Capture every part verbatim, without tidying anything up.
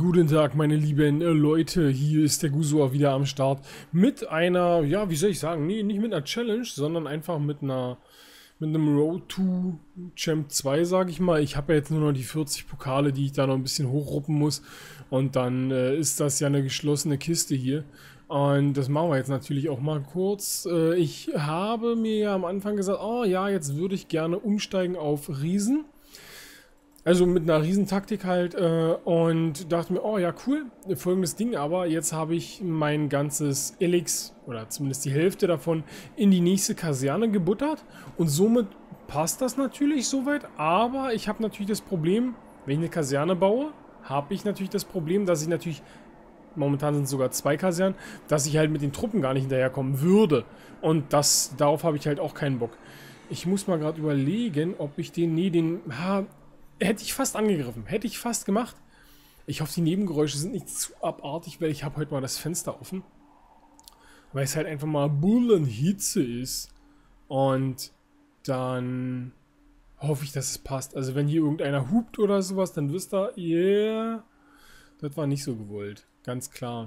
Guten Tag, meine lieben äh, Leute, hier ist der Gusua wieder am Start mit einer, ja, wie soll ich sagen, nee, nicht mit einer Challenge, sondern einfach mit einer, mit einem Road to Champ zwei, sage ich mal. Ich habe ja jetzt nur noch die vierzig Pokale, die ich da noch ein bisschen hochruppen muss und dann äh, ist das ja eine geschlossene Kiste hier und das machen wir jetzt natürlich auch mal kurz. Äh, ich habe mir ja am Anfang gesagt, oh ja, jetzt würde ich gerne umsteigen auf Riesen. Also mit einer Riesentaktik halt äh, und dachte mir, oh ja cool, folgendes Ding, aber jetzt habe ich mein ganzes Elix, oder zumindest die Hälfte davon, in die nächste Kaserne gebuttert und somit passt das natürlich soweit, aber ich habe natürlich das Problem, wenn ich eine Kaserne baue, habe ich natürlich das Problem, dass ich natürlich, momentan sind es sogar zwei Kasernen, dass ich halt mit den Truppen gar nicht hinterherkommen würde und das, darauf habe ich halt auch keinen Bock. Ich muss mal gerade überlegen, ob ich den, nee, den, ha, hätte ich fast angegriffen. Hätte ich fast gemacht. Ich hoffe, die Nebengeräusche sind nicht zu abartig, weil ich habe heute mal das Fenster offen. Weil es halt einfach mal Bullenhitze ist. Und dann hoffe ich, dass es passt. Also wenn hier irgendeiner hupt oder sowas, dann wisst ihr, yeah, das war nicht so gewollt. Ganz klar.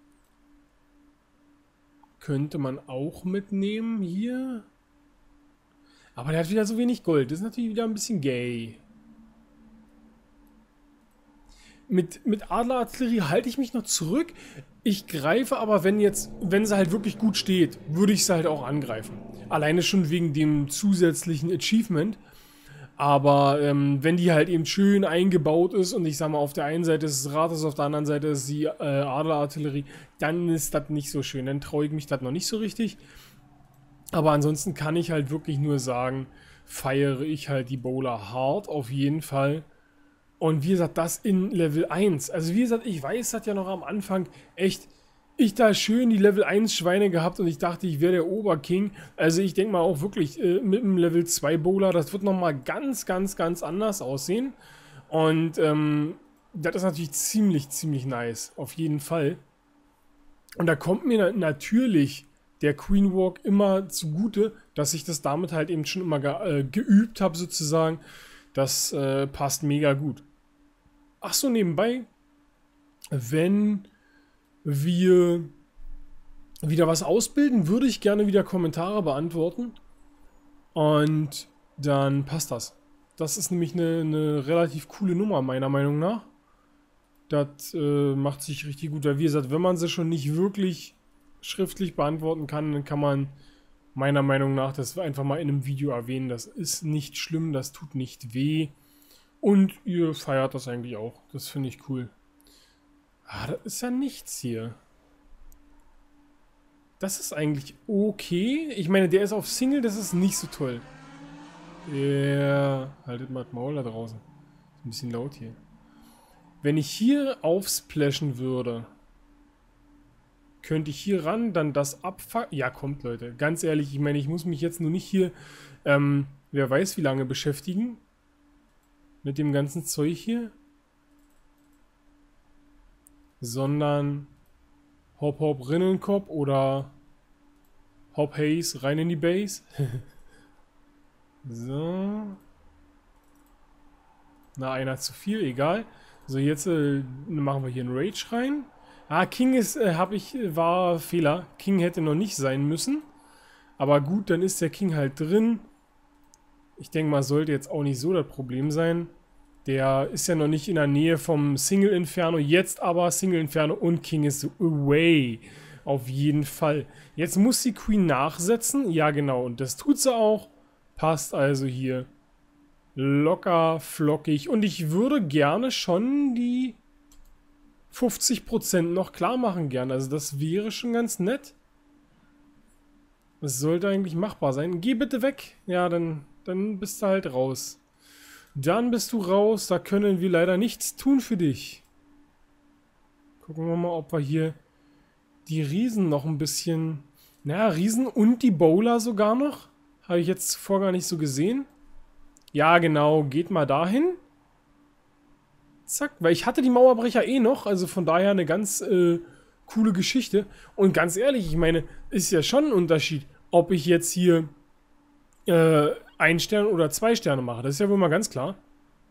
Könnte man auch mitnehmen hier. Aber der hat wieder so wenig Gold. Das ist natürlich wieder ein bisschen gay. Mit, mit Adlerartillerie halte ich mich noch zurück. Ich greife aber, wenn jetzt, wenn sie halt wirklich gut steht, würde ich sie halt auch angreifen. Alleine schon wegen dem zusätzlichen Achievement. Aber ähm, wenn die halt eben schön eingebaut ist und ich sag mal, auf der einen Seite ist es Rathaus, auf der anderen Seite ist die äh, Adlerartillerie, dann ist das nicht so schön. Dann traue ich mich das noch nicht so richtig. Aber ansonsten kann ich halt wirklich nur sagen, feiere ich halt die Bowler hart, auf jeden Fall. Und wie gesagt, das in Level eins. Also wie gesagt, ich weiß, das ja noch am Anfang echt, ich da schön die Level eins Schweine gehabt und ich dachte, ich wäre der Oberking. Also ich denke mal auch wirklich äh, mit dem Level zwei Bowler, das wird nochmal ganz, ganz, ganz anders aussehen. Und ähm, das ist natürlich ziemlich, ziemlich nice, auf jeden Fall. Und da kommt mir natürlich der Queen Walk immer zugute, dass ich das damit halt eben schon immer ge äh, geübt habe sozusagen. Das äh, passt mega gut. Ach so, nebenbei, wenn wir wieder was ausbilden, würde ich gerne wieder Kommentare beantworten. Und dann passt das. Das ist nämlich eine, eine relativ coole Nummer, meiner Meinung nach. Das äh, macht sich richtig gut. Weil wie gesagt, wenn man sie schon nicht wirklich schriftlich beantworten kann, dann kann man meiner Meinung nach das einfach mal in einem Video erwähnen. Das ist nicht schlimm, das tut nicht weh. Und ihr feiert das eigentlich auch. Das finde ich cool. Ah, das ist ja nichts hier. Das ist eigentlich okay. Ich meine, der ist auf Single, das ist nicht so toll. Ja, yeah. Haltet mal das Maul da draußen. Ist ein bisschen laut hier. Wenn ich hier aufsplashen würde, könnte ich hier ran, dann das abfangen. Ja, kommt, Leute. Ganz ehrlich, ich meine, ich muss mich jetzt nur nicht hier, ähm, wer weiß wie lange beschäftigen. Mit dem ganzen Zeug hier. Sondern Hop Hop Rinnenkopf oder Hop Haze rein in die Base. So. Na, einer zu viel, egal. So, jetzt äh, machen wir hier einen Rage rein. Ah, King ist, äh, habe ich, war Fehler. King hätte noch nicht sein müssen. Aber gut, dann ist der King halt drin. Ich denke mal, sollte jetzt auch nicht so das Problem sein. Der ist ja noch nicht in der Nähe vom Single Inferno. Jetzt aber Single Inferno und King ist away. Auf jeden Fall. Jetzt muss die Queen nachsetzen. Ja, genau. Und das tut sie auch. Passt also hier. Locker, flockig. Und ich würde gerne schon die fünfzig Prozent noch klar machen gern. Also das wäre schon ganz nett. Das sollte eigentlich machbar sein. Geh bitte weg. Ja, dann, dann bist du halt raus. Dann bist du raus. Da können wir leider nichts tun für dich. Gucken wir mal, ob wir hier die Riesen noch ein bisschen... Naja, Riesen und die Bowler sogar noch. Habe ich jetzt zuvor gar nicht so gesehen. Ja, genau. Geht mal dahin. Zack. Weil ich hatte die Mauerbrecher eh noch. Also von daher eine ganz äh, coole Geschichte. Und ganz ehrlich, ich meine, ist ja schon ein Unterschied, ob ich jetzt hier äh, ein Stern oder zwei Sterne mache. Das ist ja wohl mal ganz klar.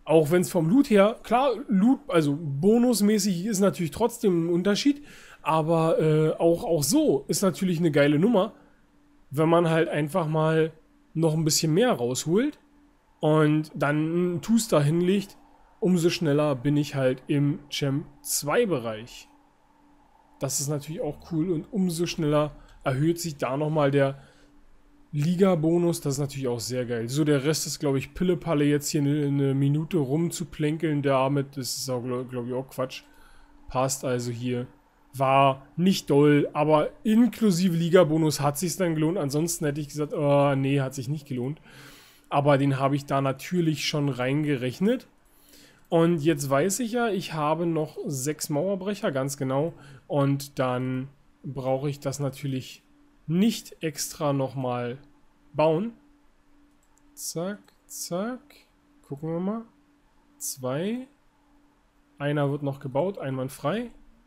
Auch wenn es vom Loot her, klar, Loot, also bonusmäßig ist natürlich trotzdem ein Unterschied, aber äh, auch, auch so ist natürlich eine geile Nummer, wenn man halt einfach mal noch ein bisschen mehr rausholt und dann einen Tooster hinlegt, umso schneller bin ich halt im Champ zwei Bereich. Das ist natürlich auch cool und umso schneller erhöht sich da nochmal der Liga-Bonus. Das ist natürlich auch sehr geil. So, der Rest ist, glaube ich, Pille-Palle, jetzt hier eine, eine Minute rumzuplänkeln damit. Das ist auch, glaube glaub ich, auch Quatsch. Passt also hier. War nicht doll, aber inklusive Liga-Bonus hat sich dann gelohnt. Ansonsten hätte ich gesagt, oh, nee, hat sich nicht gelohnt. Aber den habe ich da natürlich schon reingerechnet. Und jetzt weiß ich ja, ich habe noch sechs Mauerbrecher, ganz genau. Und dann brauche ich das natürlich nicht extra nochmal bauen. Zack, zack. Gucken wir mal. Zwei. Einer wird noch gebaut, einwandfrei.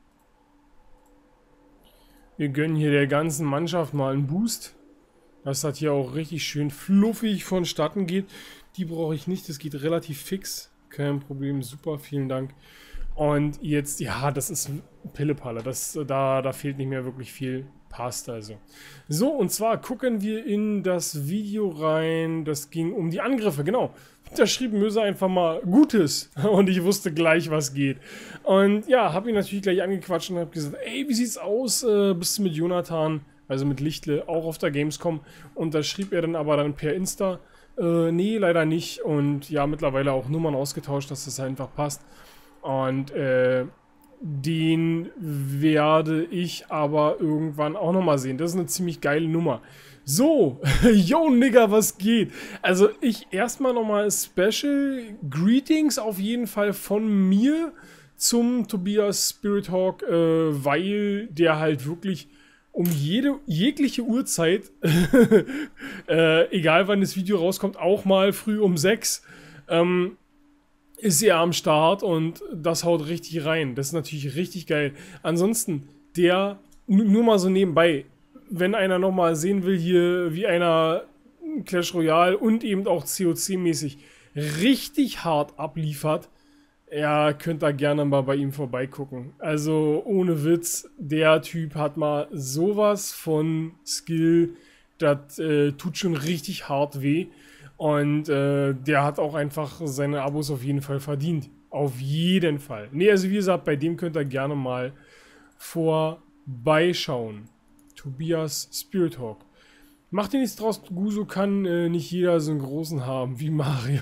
Wir gönnen hier der ganzen Mannschaft mal einen Boost. Dass das hier auch richtig schön fluffig vonstatten geht. Die brauche ich nicht, das geht relativ fix. Kein Problem, super, vielen Dank. Und jetzt, ja, das ist Pillepalle. Das, da, da fehlt nicht mehr wirklich viel. Passt also. So, und zwar gucken wir in das Video rein. Das ging um die Angriffe, genau. Da schrieb Möse einfach mal Gutes. Und ich wusste gleich, was geht. Und ja, habe ihn natürlich gleich angequatscht und habe gesagt, ey, wie sieht's aus? Äh, bist du mit Jonathan, also mit Lichtle, auch auf der Gamescom? Und da schrieb er dann aber dann per Insta, Äh, nee, leider nicht. Und ja, mittlerweile auch Nummern ausgetauscht, dass das einfach passt. Und äh, den werde ich aber irgendwann auch nochmal sehen. Das ist eine ziemlich geile Nummer. So, yo Nigga, was geht? Also ich erstmal nochmal Special Greetings auf jeden Fall von mir zum Tobias Spirit Hawk, äh, weil der halt wirklich um jede, jegliche Uhrzeit, äh, egal wann das Video rauskommt, auch mal früh um sechs, ähm, ist er am Start und das haut richtig rein. Das ist natürlich richtig geil. Ansonsten, der, nur mal so nebenbei, wenn einer nochmal sehen will hier, wie einer Clash Royale und eben auch C O C-mäßig richtig hart abliefert, ja, könnt da gerne mal bei ihm vorbeigucken. Also ohne Witz, der Typ hat mal sowas von Skill, das äh, tut schon richtig hart weh. Und äh, der hat auch einfach seine Abos auf jeden Fall verdient. Auf jeden Fall. Ne, also wie gesagt, bei dem könnt ihr gerne mal vorbeischauen. Tobias Spirit Hawk. Macht dir nichts draus, Guso kann äh, nicht jeder so einen großen haben wie Mario.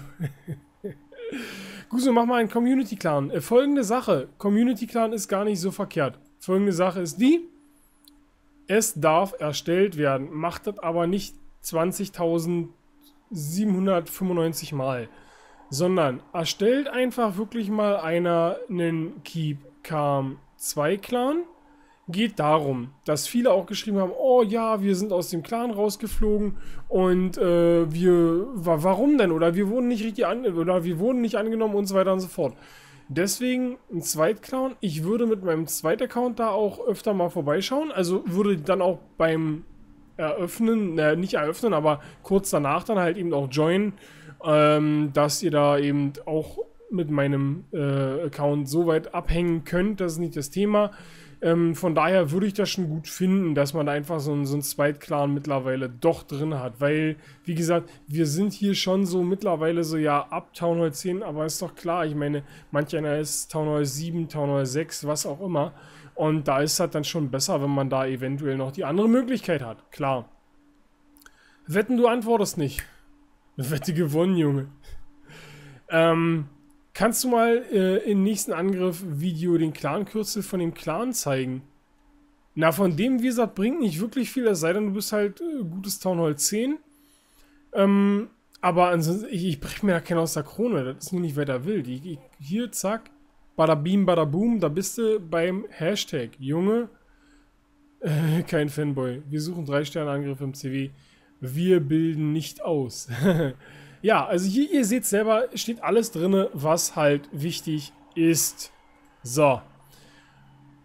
Guso, mach mal einen Community-Clan. Äh, folgende Sache. Community-Clan ist gar nicht so verkehrt. Folgende Sache ist die. Es darf erstellt werden. Macht das aber nicht zwanzigtausendsiebenhundertfünfundneunzig Mal. Sondern erstellt einfach wirklich mal einer einen Keep Calm zwei Clan. Geht darum, dass viele auch geschrieben haben, oh ja, wir sind aus dem Clan rausgeflogen und äh, wir, wa warum denn? Oder wir wurden nicht richtig an, oder wir wurden nicht angenommen und so weiter und so fort. Deswegen ein Zweitclan. Ich würde mit meinem zweiten Account da auch öfter mal vorbeischauen. Also würde dann auch beim Eröffnen, äh, nicht eröffnen, aber kurz danach dann halt eben auch joinen, ähm, dass ihr da eben auch mit meinem äh, Account so weit abhängen könnt. Das ist nicht das Thema. Ähm, von daher würde ich das schon gut finden, dass man da einfach so einen, so einen Zweitklan mittlerweile doch drin hat. Weil, wie gesagt, wir sind hier schon so mittlerweile so, ja, ab Town Hall zehn, aber ist doch klar, ich meine, manch einer ist Town Hall sieben, Town Hall sechs, was auch immer. Und da ist das dann schon besser, wenn man da eventuell noch die andere Möglichkeit hat. Klar. Wetten, du antwortest nicht. Wette gewonnen, Junge. ähm... Kannst du mal äh, im nächsten Angriff-Video den Clan-Kürzel von dem Clan zeigen? Na, von dem, wie gesagt, bringt nicht wirklich viel, es sei denn, du bist halt äh, gutes Town Hall zehn. Ähm, aber ansonsten, ich, ich brech mir da keinen aus der Krone, das ist nur nicht weiter wild. Ich, ich, hier, zack, badabeam, badaboom, da bist du beim Hashtag. Junge, äh, kein Fanboy. Wir suchen drei Sterne Angriff im C W. Wir bilden nicht aus. Ja, also hier, ihr seht selber, steht alles drin, was halt wichtig ist. So.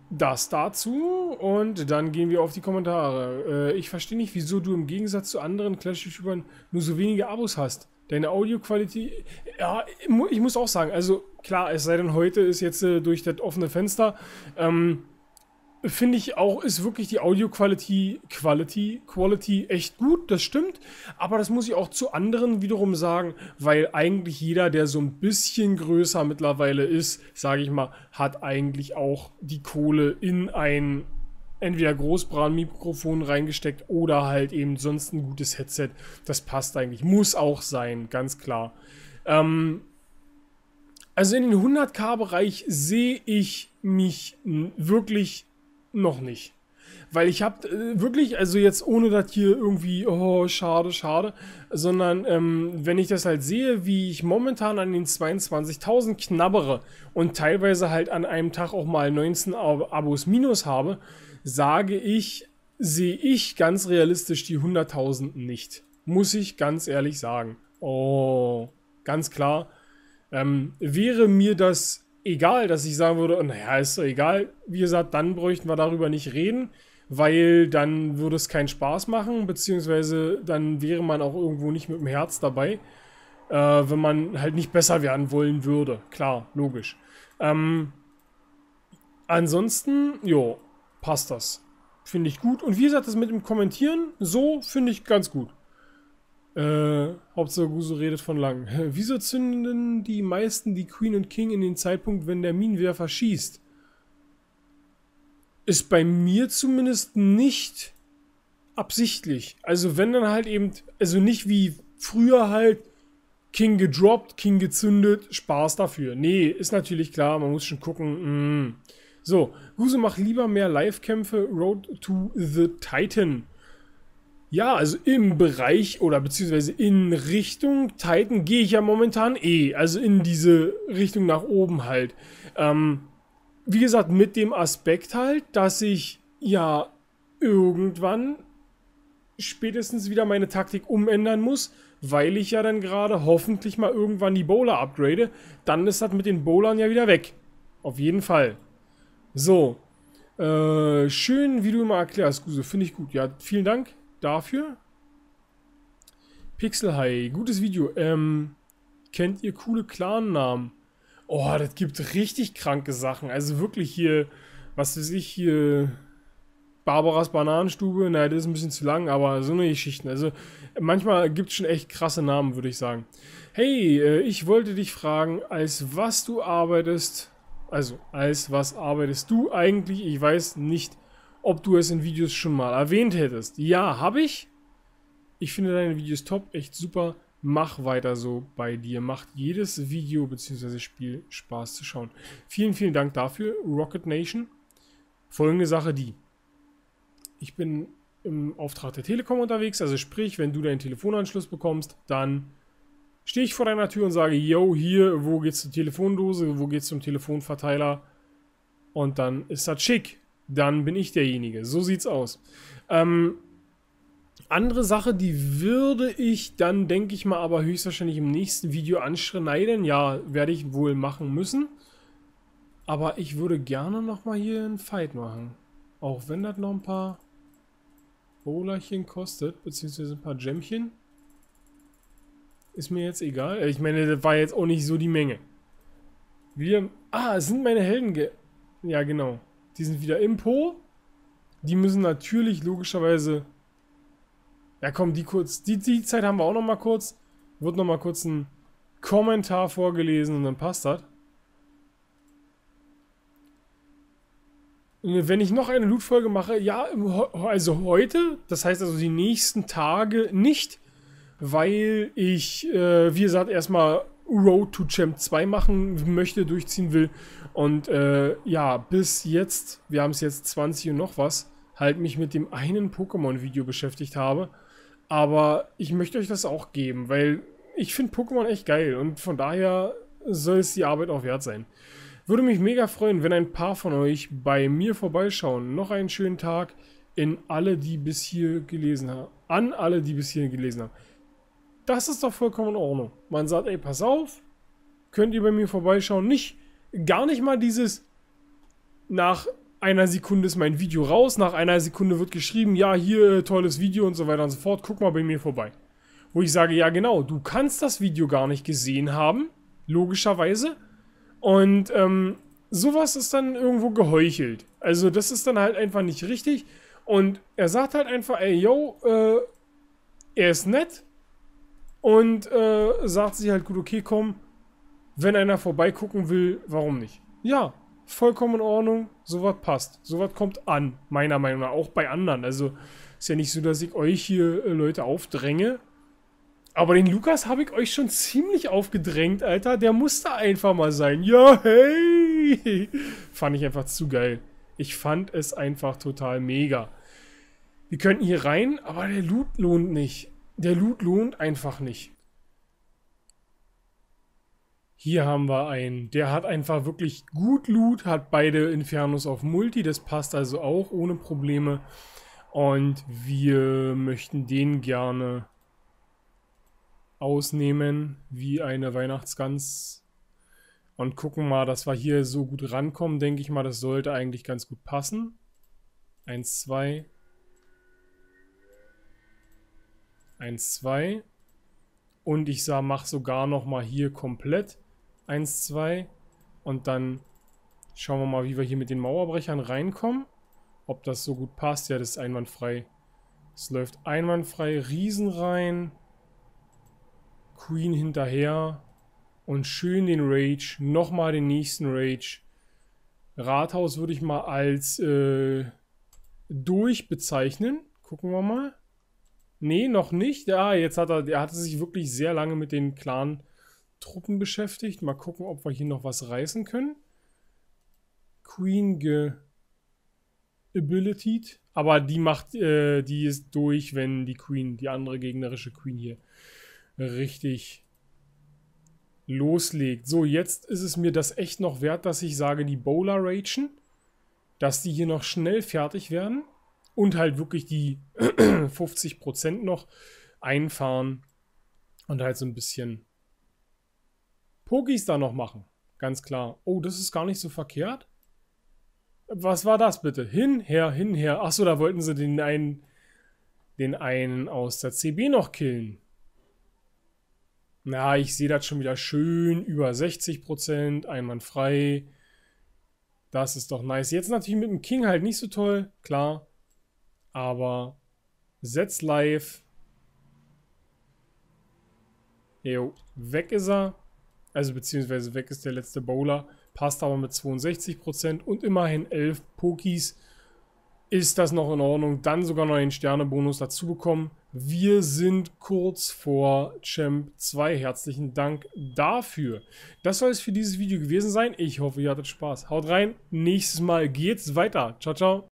das dazu und dann gehen wir auf die Kommentare. Äh, ich verstehe nicht, wieso du im Gegensatz zu anderen Clash-YouTubern nur so wenige Abos hast. Deine Audioqualität, ja, ich muss auch sagen, also klar, es sei denn, heute ist jetzt äh, durch das offene Fenster, ähm, finde ich auch, ist wirklich die Audio-Quality, Quality, Quality echt gut, das stimmt. Aber das muss ich auch zu anderen wiederum sagen, weil eigentlich jeder, der so ein bisschen größer mittlerweile ist, sage ich mal, hat eigentlich auch die Kohle in ein entweder Großbran-Mikrofon reingesteckt oder halt eben sonst ein gutes Headset. Das passt eigentlich, muss auch sein, ganz klar. Ähm, also in den hundert-K-Bereich sehe ich mich wirklich noch nicht. Weil ich habe äh, wirklich, also jetzt ohne das hier irgendwie, oh, schade, schade, sondern ähm, wenn ich das halt sehe, wie ich momentan an den zweiundzwanzigtausend knabbere und teilweise halt an einem Tag auch mal neunzehn Ab Abos minus habe, sage ich, sehe ich ganz realistisch die hunderttausend nicht. Muss ich ganz ehrlich sagen. Oh, ganz klar. Ähm, wäre mir das egal, dass ich sagen würde, naja, ist doch egal, wie gesagt, dann bräuchten wir darüber nicht reden, weil dann würde es keinen Spaß machen, beziehungsweise dann wäre man auch irgendwo nicht mit dem Herz dabei, äh, wenn man halt nicht besser werden wollen würde. Klar, logisch. Ähm, ansonsten, jo, passt das. Finde ich gut. Und wie gesagt, das mit dem Kommentieren, so finde ich ganz gut. Äh, Hauptsache Guso redet von lang. Wieso zünden die meisten die Queen und King in den Zeitpunkt, wenn der Minenwerfer schießt? Ist bei mir zumindest nicht absichtlich. Also wenn dann halt eben, also nicht wie früher halt King gedroppt, King gezündet, Spaß dafür. Nee, ist natürlich klar, man muss schon gucken. Mm. So, Guso macht lieber mehr Live-Kämpfe, Road to the Titan. Ja, also im Bereich oder beziehungsweise in Richtung Titan gehe ich ja momentan eh. Also in diese Richtung nach oben halt. Ähm, wie gesagt, mit dem Aspekt halt, dass ich ja irgendwann spätestens wieder meine Taktik umändern muss, weil ich ja dann gerade hoffentlich mal irgendwann die Bowler upgrade. Dann ist das mit den Bowlern ja wieder weg. Auf jeden Fall. So. Äh, schön, wie du immer erklärst, Guso. Finde ich gut. Ja, vielen Dank dafür. Pixel High, gutes Video. Ähm, kennt ihr coole Clan-Namen? Oh, das gibt richtig kranke Sachen. Also wirklich hier, was weiß ich, hier Barbaras Bananenstube. Naja, das ist ein bisschen zu lang, aber so eine Geschichten. Also manchmal gibt es schon echt krasse Namen, würde ich sagen. Hey, äh, ich wollte dich fragen, als was du arbeitest. Also, als was arbeitest du eigentlich? Ich weiß nicht, ob du es in Videos schon mal erwähnt hättest. Ja, habe ich. Ich finde deine Videos top, echt super. Mach weiter so bei dir. Macht jedes Video bzw. Spiel Spaß zu schauen. Vielen, vielen Dank dafür, Rocket Nation. Folgende Sache die. Ich bin im Auftrag der Telekom unterwegs, also sprich, wenn du deinen Telefonanschluss bekommst, dann stehe ich vor deiner Tür und sage, yo, hier, wo geht's zur Telefondose, wo geht's zum Telefonverteiler? Und dann ist das schick. Dann bin ich derjenige. So sieht's aus. Ähm, andere Sache, die würde ich dann, denke ich mal, aber höchstwahrscheinlich im nächsten Video anschneiden. Ja, werde ich wohl machen müssen. Aber ich würde gerne nochmal hier einen Fight machen. Auch wenn das noch ein paar Bowlerchen kostet, beziehungsweise ein paar Gemmchen. Ist mir jetzt egal. Ich meine, das war jetzt auch nicht so die Menge. Wir. Ah, es sind meine Helden. Ge ja, genau. Die sind wieder im Po. Die müssen natürlich logischerweise. Ja, komm, die kurz. Die, die Zeit haben wir auch noch mal kurz. Wird noch mal kurz ein Kommentar vorgelesen und dann passt das. Wenn ich noch eine Loot-Folge mache, ja, also heute, das heißt also die nächsten Tage nicht, weil ich, äh, wie gesagt, erstmal Road to Champ zwei machen möchte, durchziehen will und äh, ja, bis jetzt, wir haben es jetzt zwanzig und noch was, halt mich mit dem einen Pokémon-Video beschäftigt habe, aber ich möchte euch das auch geben, weil ich finde Pokémon echt geil und von daher soll es die Arbeit auch wert sein. Würde mich mega freuen, wenn ein paar von euch bei mir vorbeischauen. Noch einen schönen Tag in alle, die bis hier gelesen haben. An alle, die bis hier gelesen haben. Das ist doch vollkommen in Ordnung. Man sagt, ey, pass auf, könnt ihr bei mir vorbeischauen. Nicht, gar nicht mal dieses nach einer Sekunde ist mein Video raus, nach einer Sekunde wird geschrieben, ja, hier, tolles Video und so weiter und so fort, guck mal bei mir vorbei. Wo ich sage, ja genau, du kannst das Video gar nicht gesehen haben, logischerweise. Und ähm, sowas ist dann irgendwo geheuchelt. Also das ist dann halt einfach nicht richtig. Und er sagt halt einfach, ey, yo, äh, er ist nett. Und äh, sagt sich halt, gut, okay, komm, wenn einer vorbeigucken will, warum nicht? Ja, vollkommen in Ordnung, sowas passt. Sowas kommt an, meiner Meinung nach, auch bei anderen. Also ist ja nicht so, dass ich euch hier äh, Leute aufdränge. Aber den Lukas habe ich euch schon ziemlich aufgedrängt, Alter. Der musste einfach mal sein. Ja, hey! Fand ich einfach zu geil. Ich fand es einfach total mega. Wir könnten hier rein, aber der Loot lohnt nicht. Der Loot lohnt einfach nicht. Hier haben wir einen. Der hat einfach wirklich gut Loot, hat beide Infernos auf Multi. Das passt also auch ohne Probleme. Und wir möchten den gerne ausnehmen, wie eine Weihnachtsgans. Und gucken mal, dass wir hier so gut rankommen, denke ich mal. Das sollte eigentlich ganz gut passen. Eins, zwei. Eins, zwei. Und ich sah, mach sogar noch mal hier komplett. Eins, zwei. Und dann schauen wir mal, wie wir hier mit den Mauerbrechern reinkommen. Ob das so gut passt. Ja, das ist einwandfrei. Es läuft einwandfrei. Riesen rein. Queen hinterher. Und schön den Rage. Nochmal den nächsten Rage. Rathaus würde ich mal als äh, durch bezeichnen. Gucken wir mal. Nee, noch nicht. Ja, jetzt hat er, er hatte sich wirklich sehr lange mit den Clan-Truppen beschäftigt. Mal gucken, ob wir hier noch was reißen können. Queen ge-abilitied. Aber die macht, äh, die ist durch, wenn die Queen, die andere gegnerische Queen hier richtig loslegt. So, jetzt ist es mir das echt noch wert, dass ich sage, die Bowler ragen, dass die hier noch schnell fertig werden. Und halt wirklich die fünfzig Prozent noch einfahren und halt so ein bisschen Pokis da noch machen. Ganz klar. Oh, das ist gar nicht so verkehrt. Was war das bitte? Hin, her, hin, her. Achso, da wollten sie den einen, den einen aus der C B noch killen. Na, ich sehe das schon wieder schön. Über sechzig Prozent, einwandfrei. Das ist doch nice. Jetzt natürlich mit dem King halt nicht so toll, klar. Aber setz live. Jo, weg ist er. Also beziehungsweise weg ist der letzte Bowler. Passt aber mit zweiundsechzig Prozent und immerhin elf Pokis. Ist das noch in Ordnung? Dann sogar noch einen Sternebonus dazu bekommen. Wir sind kurz vor Champ zwei. Herzlichen Dank dafür. Das soll es für dieses Video gewesen sein. Ich hoffe, ihr hattet Spaß. Haut rein. Nächstes Mal geht's weiter. Ciao, ciao.